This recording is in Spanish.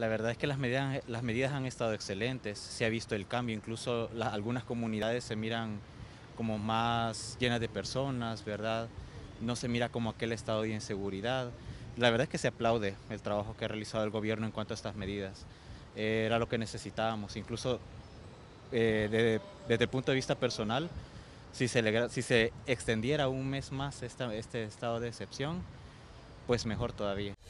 La verdad es que las medidas han estado excelentes, se ha visto el cambio, incluso algunas comunidades se miran como más llenas de personas, ¿verdad? No se mira como aquel estado de inseguridad. La verdad es que se aplaude el trabajo que ha realizado el gobierno en cuanto a estas medidas. Era lo que necesitábamos, incluso desde el punto de vista personal, si se extendiera un mes más este estado de excepción, pues mejor todavía.